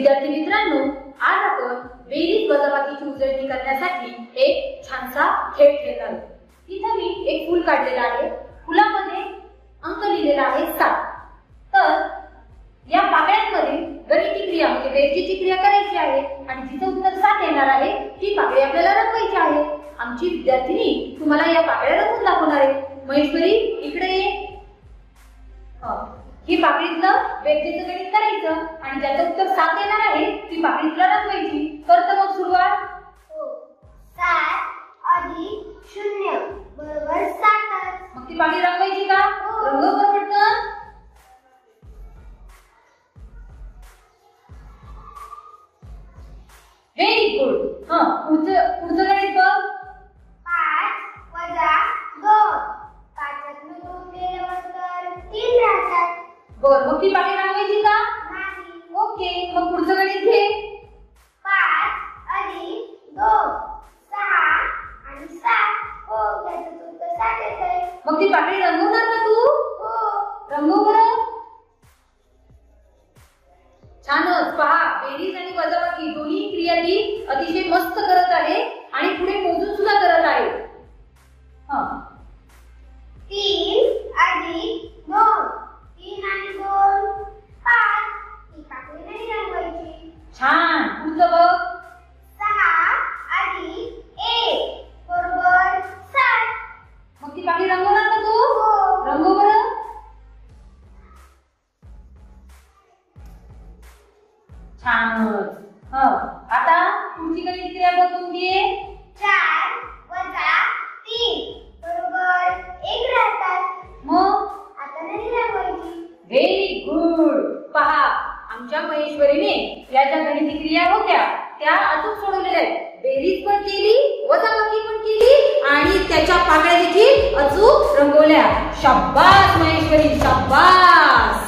विद्यार्थी मित्रांनो, आज आपण बेरीज वजाबाकीची उजळणी करण्यासाठी एक छानसा खेळ खेळणार आहोत। इथे मी एक फूल काढलेला आहे। फुलामध्ये अंक लिहिलेला आहे 7। तर या पाकळ्यांमध्ये गणिती क्रिया म्हणजे बेरजेची क्रिया करायची आहे आणि जिचं उत्तर 7 येणार आहे ती पाकळी आपल्याला रंगवायची आहे। आमची विद्यार्थिनी तुम्हाला या पाकळ्या रंगवून दाखवणार आहे। महेश्वरी इकडे ये। ही पाकळीतलं बेरजेचं गणित करायचं आणि ज्याचं उत्तर 7 येणार आहे ती पाकळी तुला रंगवायची। करतो मग सुरुवात। 7 + 0 = 7। मग ती पाकळी रंगवायची का? रंगव बरं पटकन। Very good. पुढचं गणित बघ। 5 - 2। 5 तून 2 गेल्यावर 3 राहतात। बर, मग ती पाकळी रंगवायची का? नाही। ओके, मग पुढचं गणित घे। 5 + 2 6 आणि 7। हो, त्याचं उत्तर 7 येतंय। मग ती पाकळी रंगवणार का तू? हो। रंगव बरं। छानच। पहा, बेरीज आणि वजाबाकी दोन्ही क्रिया ती अतिशय मस्त करत आहे आणि पुढे मोजून सुद्धा करत आहे। 3 + 2 3 आणि 2 5। ही पाकळी नाही रंगवायची। छान। पुढचं बघ। 6 + 1 = 7। मग ती पाकळी रंगवणार का तू? हो। रंगव बरं। छानच। आता पुढची गणित क्रिया बघ कोणती आहे? 4 - 3 = 1 राहतात। मग आता नाही रंगवायची। Very good. पहा, आमच्या महेश्वरीने या ज्या गणिती क्रिया होत्या त्या अचूक सोडवलेल्या आहेत। बेरीज पण केली, वजाबाकी पण केली आणि त्याच्या पाकळ्या देखील अचूक रंगवल्या। शाबास महेश्वरी, शाबास।